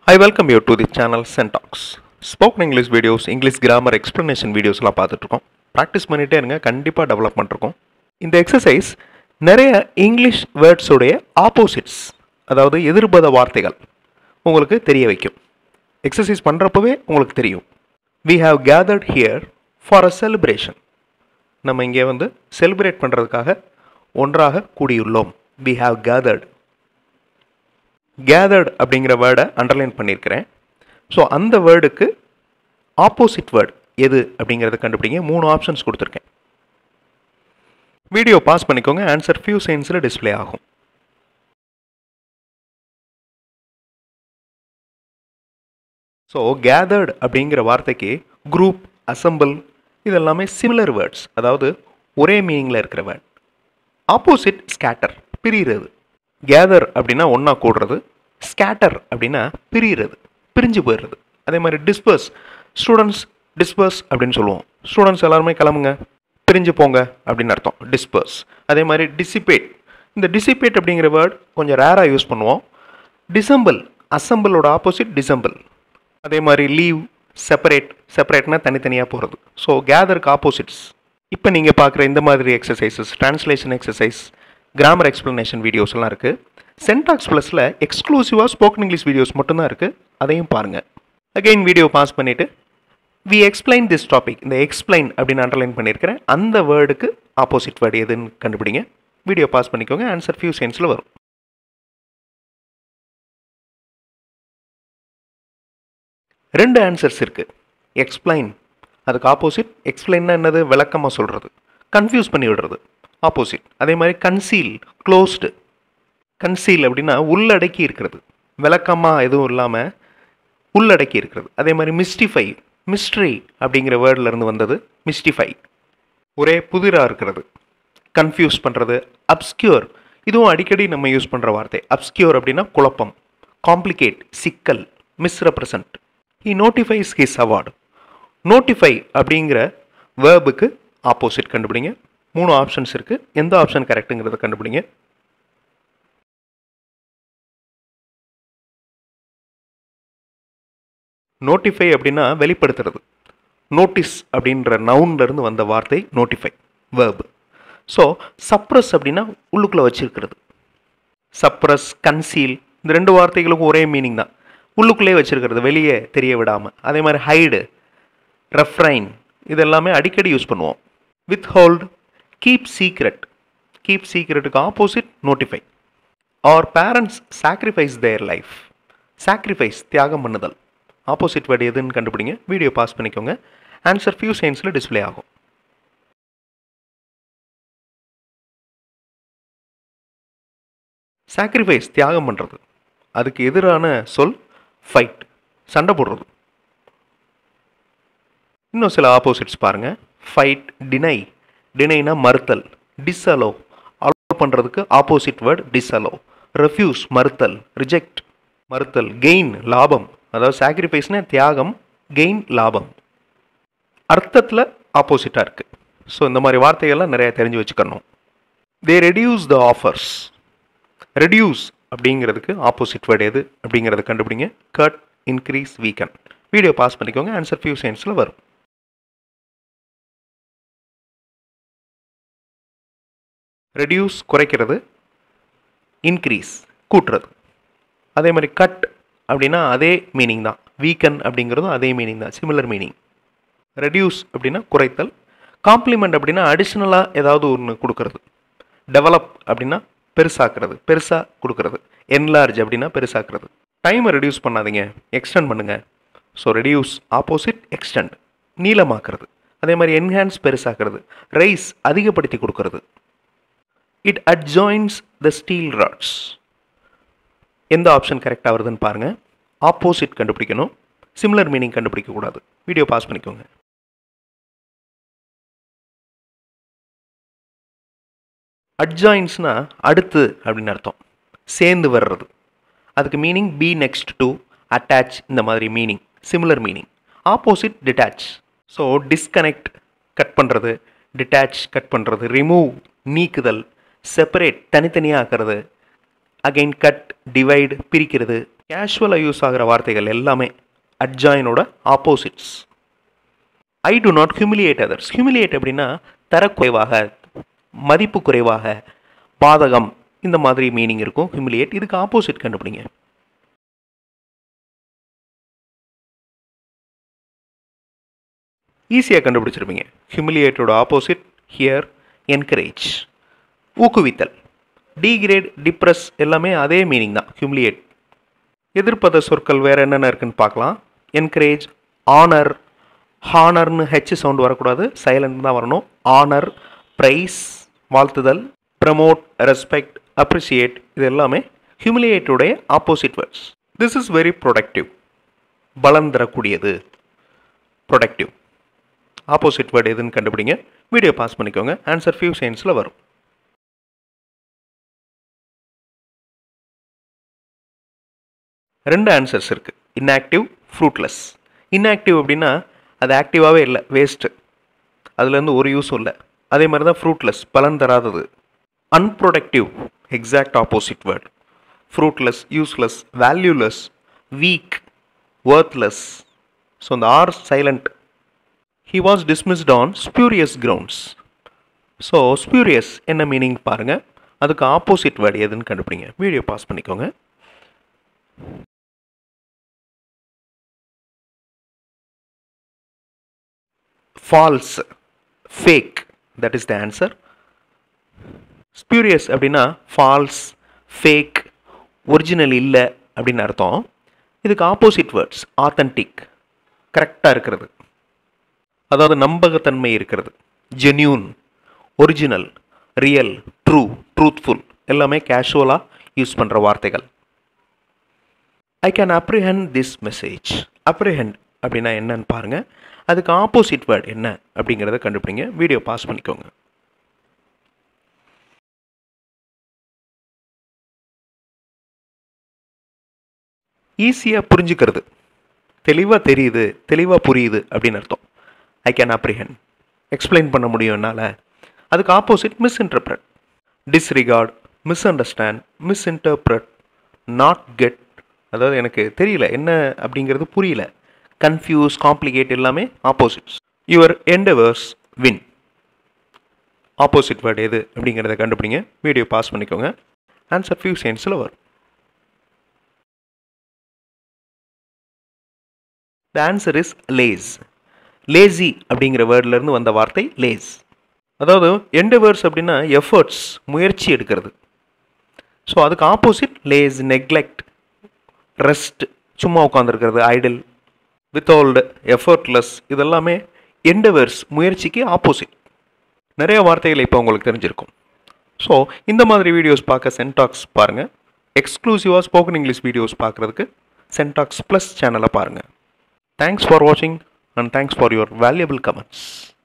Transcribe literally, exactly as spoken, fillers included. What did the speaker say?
I welcome you to the channel Syntax. Spoken English videos, English grammar explanation videos எல்லாம் பார்த்துட்டு இருக்கோம். Practice பண்ணிட்டே இருங்க, கண்டிப்பாக டெவலப்மெண்ட் இருக்கும். இந்த எக்ஸசைஸ் நிறைய இங்கிலீஷ் வேர்ட்ஸுடைய ஆப்போசிட்ஸ், அதாவது எதிர்பத வார்த்தைகள் உங்களுக்கு தெரிய வைக்கும். எக்ஸசைஸ் பண்ணுறப்பவே உங்களுக்கு தெரியும். We have gathered here for a celebration. நம்ம இங்கே வந்து செலிப்ரேட் பண்ணுறதுக்காக ஒன்றாக கூடியுள்ளோம். We have gathered. கேதர்ட் அப்படிங்கிற வேர்டை அண்டர்லைன் பண்ணியிருக்கிறேன். ஸோ அந்த வேர்டுக்கு ஆப்போசிட் வேர்டு எது அப்படிங்கிறத கண்டுபிடிங்க. மூணு ஆப்ஷன்ஸ் கொடுத்துருக்கேன். வீடியோ பாஸ் பண்ணிக்கோங்க, ஆன்சர் ஃபியூ செகண்ட்ஸில் டிஸ்பிளே ஆகும். ஸோ கேதர்ட் அப்படிங்கிற வார்த்தைக்கு குரூப், அசம்பிள் இதெல்லாமே சிமிலர் வேர்ட்ஸ், அதாவது ஒரே மீனிங்கில் இருக்கிற வேர்ட். ஆப்போசிட் ஸ்கேட்டர், பிரிகிறது. கேதர் அப்படின்னா ஒன்றா கூடுறது, ஸ்கேட்டர் அப்படின்னா பிரிகிறது, பிரிஞ்சு போயிடுறது. அதே மாதிரி டிஸ்பர்ஸ், ஸ்டூடெண்ட்ஸ் டிஸ்பர்ஸ் அப்படின்னு சொல்லுவோம். ஸ்டூடெண்ட்ஸ் எல்லாருமே கிளம்புங்க, பிரிஞ்சு போங்க அப்படின்னு அர்த்தம், டிஸ்பர்ஸ். அதே மாதிரி டிசிபேட், இந்த டிசிபேட் அப்படிங்கிற வேர்ட் கொஞ்சம் ரேராக யூஸ் பண்ணுவோம். டிசம்பிள், அசம்பிளோட ஆப்போசிட் டிசம்பிள். அதே மாதிரி லீவ், செப்பரேட், செப்பரேட்னா தனித்தனியாக போகிறது. ஸோ கேதருக்கு ஆப்போசிட்ஸ். இப்போ நீங்கள் பார்க்குற இந்த மாதிரி exercises, translation exercise, grammar explanation videos எல்லாம் இருக்குது. சென்டாக்ஸ் ப்ளஸில் எக்ஸ்க்ளூசிவாக ஸ்போக்கன் இங்கிலீஷ் வீடியோஸ் மட்டும்தான் இருக்குது, அதையும் பாருங்கள். அகெயின் வீடியோ பாஸ் பண்ணிவிட்டு வி எக்ஸ்பிளைன் திஸ் டாபிக், இந்த எக்ஸ்பிளைன் அப்படின்னு அண்டர்லைன் பண்ணியிருக்கிறேன். அந்த வேர்டுக்கு ஆப்போசிட் வேர்டு எதுன்னு கண்டுபிடிங்க. வீடியோ பாஸ் பண்ணிக்கோங்க, ஆன்சர் ஃபியூ செகண்ட்ஸில் வரும். ரெண்டு ஆன்சர்ஸ் இருக்குது. எக்ஸ்பிளைன் அதுக்கு ஆப்போசிட், எக்ஸ்பிளைன்னா என்னது, விளக்கமாக சொல்கிறது, கன்ஃபியூஸ் பண்ணி விடுறது, ஆப்போசிட். அதே மாதிரி கன்சீல், க்ளோஸ்டு. கன்சீல் அப்படின்னா உள்ளடக்கி இருக்கிறது, விளக்கமாக எதுவும் இல்லாமல் உள்ளடக்கி இருக்கிறது. அதே மாதிரி மிஸ்டிஃபை, மிஸ்ட்ரி அப்படிங்கிற வேர்ட்லேருந்து வந்தது மிஸ்டிஃபை, ஒரே புதிராக இருக்கிறது, கன்ஃபியூஸ் பண்ணுறது. அப்ஸ்கியூர், இதுவும் அடிக்கடி நம்ம யூஸ் பண்ணுற வார்த்தை. அப்ஸ்கியூர் அப்படின்னா குழப்பம், காம்ப்ளிகேட், சிக்கல், misrepresent. He notifies his award. Notify அப்படிங்கிற வேர்புக்கு ஆப்போசிட் கண்டுபிடிங்க. மூணு ஆப்ஷன்ஸ் இருக்குது, எந்த ஆப்ஷன் கரெக்டுங்கிறத கண்டுபிடிங்க. நோட்டிஃபை அப்படின்னா வெளிப்படுத்துறது. நோட்டீஸ் அப்படின்ற நவுன்லேருந்து வந்த வார்த்தை நோட்டிஃபை, வேர்பு. ஸோ சப்ரஸ் அப்படின்னா உள்ளுக்குள்ளே வச்சிருக்கிறது. சப்ரஸ், கன்சீல் இந்த ரெண்டு வார்த்தைகளுக்கும் ஒரே மீனிங் தான், உள்ளுக்குள்ளே வச்சிருக்கிறது, வெளியே தெரிய விடாமல். அதே மாதிரி ஹைடு, ரெஃப்ரைன் இதெல்லாமே அடிக்கடி யூஸ் பண்ணுவோம். Withhold, keep secret. கீப் சீக்ரெட்டுக்கு opposite notify. Our parents sacrifice their life. Sacrifice தியாகம் பண்ணுதல், ஆப்போசிட் வேர்டு எதுன்னு கண்டுபிடிங்க. வீடியோ பாஸ் பண்ணிக்கோங்க, ஆன்சர் ஃபியூ செகண்ட்ஸில் டிஸ்பிளே ஆகும். சாக்ரிஃபைஸ் தியாகம் பண்ணுறது, அதுக்கு எதிரான சொல் ஃபைட், சண்டை போடுறது. இன்னும் சில ஆப்போசிட்ஸ் பாருங்கள். Fight, deny. டினைனா மறுத்தல். டிஸ்அலோ, அலோ பண்ணுறதுக்கு ஆப்போசிட் வேர்டு டிஸ்அலோ. ரெஃப்யூஸ் மறுத்தல், ரிஜெக்ட் மறுத்தல். கெயின் லாபம், அதாவது சாக்ரிஃபைஸ்னா தியாகம், கெயின் லாபம். அர்த்தத்தில் ஆப்போசிட்டாக இருக்குது. ஸோ இந்த மாதிரி வார்த்தைகள்லாம் நிறையா தெரிஞ்சு வச்சுக்கணும். They reduce the offers. Reduce அப்படிங்கிறதுக்கு ஆப்போசிட் வேர்டு எது அப்படிங்கிறத கண்டுபிடிங்க. Cut, increase, weaken. Video pause பண்ணிக்கோங்க, ஆன்சர் ஃபியூ செகண்ட்ஸில் வரும். ரெடியூஸ் குறைக்கிறது, இன்க்ரீஸ் கூட்டுறது. அதே மாதிரி கட் அப்படின்னா அதே மீனிங் தான். வீக்கன் அப்படிங்கிறதும் அதே மீனிங் தான், சிமிலர் மீனிங். ரெடியூஸ் அப்படின்னா குறைத்தல். காம்ப்ளிமெண்ட் அப்படின்னா அடிஷ்னலாக ஏதாவது ஒன்று கொடுக்கறது. டெவலப் அப்படின்னா பெருசாக்குறது, பெருசாக கொடுக்கறது. என்லார்ஜ் அப்படின்னா பெருசாக்குறது. டைமை ரெடியூஸ் பண்ணாதீங்க, எக்ஸ்டெண்ட் பண்ணுங்கள். ஸோ ரெடியூஸ் ஆப்போசிட் எக்ஸ்டெண்ட், நீளமாக்குறது. அதே மாதிரி என்ஹான்ஸ் பெருசாக்குறது. ரைஸ் அதிகப்படுத்தி கொடுக்கறது. It adjoins the steel rods. எந்த ஆப்ஷன் கரெக்டாக வருதுன்னு பாருங்கள். ஆப்போசிட் கண்டுபிடிக்கணும், சிமிலர் மீனிங் கண்டுபிடிக்கக்கூடாது. வீடியோ பாஸ் பண்ணிக்கோங்க. அட்ஜாயின்ஸ்னா அடுத்து அப்படின்னு அர்த்தம், சேர்ந்து வர்றது. அதுக்கு meaning be next to, attach, இந்த மாதிரி meaning, similar meaning. Opposite detach. So disconnect cut பண்ணுறது, டிட்டாச் கட் பண்ணுறது, ரிமூவ் நீக்குதல், செப்பரேட் தனித்தனியாக ஆக்கிறது, அகைன் கட், டிவைடு பிரிக்கிறது. கேஷுவலாக யூஸ் ஆகிற வார்த்தைகள் எல்லாமே அட்ஜாயினோட opposites. I do not humiliate others. Humiliate அப்படின்னா தரக்குறைவாக, மதிப்பு குறைவாக, பாதகம், இந்த மாதிரி மீனிங் இருக்கும். ஹியூமிலியேட் இதுக்கு ஆப்போசிட் கண்டுபிடிங்க. ஈஸியாக கண்டுபிடிச்சிருப்பீங்க. ஹியூமிலியேட்டோட ஆப்போசிட் ஹியர் என்கரேஜ், ஊக்குவித்தல். டிகிரேட், டிப்ரெஸ் எல்லாமே அதே மீனிங் தான், ஹியூமிலியேட். எதிர்ப்பத சொற்கள் வேறு என்னென்ன இருக்குன்னு பார்க்கலாம். Encourage, honour. ஹானர்னு ஹெச் சவுண்ட் வரக்கூடாது, சைலண்ட் தான் வரணும். ஆனர், ப்ரைஸ், வாழ்த்துதல். ப்ரமோட், ரெஸ்பெக்ட், அப்ரிசியேட், இது எல்லாமே ஹியூமிலியேட்டோடைய opposite words. This is very productive, பலம் தரக்கூடியது. ப்ரொடக்டிவ் ஆப்போசிட் வேர்டு எதுன்னு கண்டுபிடிங்க. வீடியோ பாஸ் பண்ணிக்கோங்க. ஆன்சர் ஃபியூ செகண்ட்ஸில் வரும். ரெண்டு ஆன்சர்ஸ் இருக்குது. Inactive, fruitless. இன்ஆக்டிவ் அப்படின்னா அது ஆக்டிவாகவே இல்லை, வேஸ்ட்டு, அதுலேருந்து ஒரு யூஸும் இல்லை. அதே மாதிரி தான் ஃப்ரூட்லெஸ், பலன் தராதது. Unproductive, exact opposite word. Fruitless, useless, valueless, weak, worthless. So இந்த R silent. He was dismissed on spurious grounds. So spurious என்ன மீனிங் பாருங்கள், அதுக்கு ஆப்போசிட் வேர்டு எதுன்னு கண்டுபிடிங்க. வீடியோ பாஸ் பண்ணிக்கோங்க. False, fake, that is the answer. Spurious அப்படின்னா false, fake, original இல்லை அப்படின்னு அர்த்தம். இதுக்கு ஆப்போசிட் வேர்ட்ஸ் ஆத்தன்டிக், கரெக்டாக இருக்கிறது, அதாவது நம்பகத்தன்மை இருக்கிறது. Genuine, original, real, true, truthful எல்லாமே கேஷுவலாக யூஸ் பண்ணுற வார்த்தைகள். I can apprehend this message. Apprehend அப்படின்னா என்னன்னு பாருங்கள். அதுக்கு ஆப்போசிட் வேர்ட் என்ன அப்படிங்கிறத கண்டுபிடிங்க. வீடியோ பாஸ் பண்ணிக்கோங்க. ஈஸியாக புரிஞ்சுக்கிறது, தெளிவாக தெரியுது, தெளிவாக புரியுது அப்படின்னு அர்த்தம். ஐ கேன் அப்ரிஹெண்ட், எக்ஸ்பிளைன் பண்ண முடியும் என்னால். அதுக்கு opposite misinterpret. Disregard, misunderstand, misinterpret, not get, அதாவது எனக்கு தெரியல என்ன அப்படிங்கிறது புரியல. கன்ஃபியூஸ், காம்ப்ளிகேட் எல்லாமே opposites. Your endeavours win. Opposite word எது அப்படிங்கிறத கண்டுபிடிங்க. வீடியோ பாஸ் பண்ணிக்கோங்க. ஆன்சர் ஃபியூ செகண்ட்ஸில் வரும். The answer is laze. Lazy அப்படிங்கிற வேர்ட்லேருந்து வந்த வார்த்தை லேஸ். அதாவது எண்டவர்ஸ் அப்படின்னா எஃபர்ட்ஸ், முயற்சி எடுக்கிறது. ஸோ அதுக்கு ஆப்போசிட் லேஸ், நெக்லெக்ட், ரெஸ்ட், சும்மா உட்காந்துருக்கிறது, ஐடில், வித்தவுல்டு, எஃபர்ட்லெஸ், இதெல்லாமே எண்டவர்ஸ், முயற்சிக்கு ஆப்போசிட். நிறைய வார்த்தைகள் இப்போ உங்களுக்கு தெரிஞ்சிருக்கும். ஸோ இந்த மாதிரி வீடியோஸ் பார்க்க சென்டாக்ஸ் பாருங்கள். எக்ஸ்க்ளூசிவாக ஸ்போக்கன் இங்கிலீஷ் வீடியோஸ் பார்க்குறதுக்கு சென்டாக்ஸ் ப்ளஸ் சேனலை பாருங்கள். தேங்க்ஸ் ஃபார் வாட்சிங் and thanks for your valuable comments.